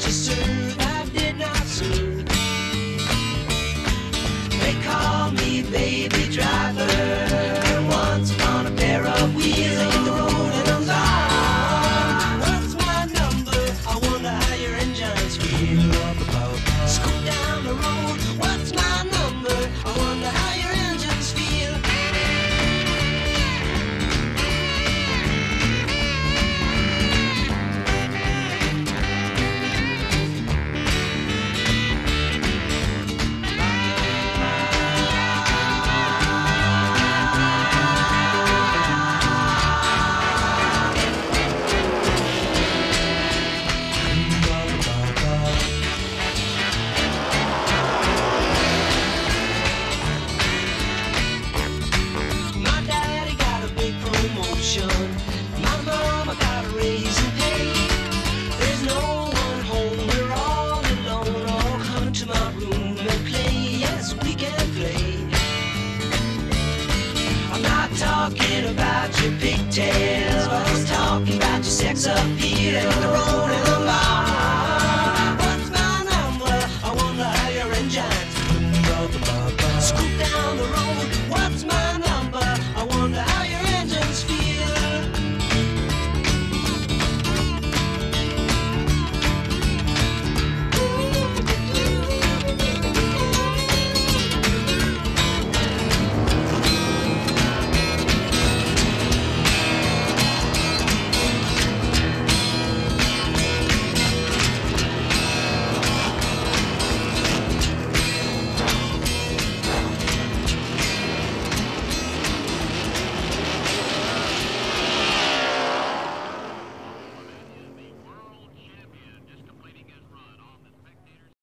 to serve, I did not serve. They call me baby driver. Once upon a pair of wheels, I hit the road and I'm gone. What's my number? I wonder how your engines feel. Scoot down the road. What's my number? I wonder how your engines feel. My mama got a raise in pay. There's no one home, we're all alone. All come to my room and play. Yes, we can play. I'm not talking about your pigtails, but I was talking about your sex appeal.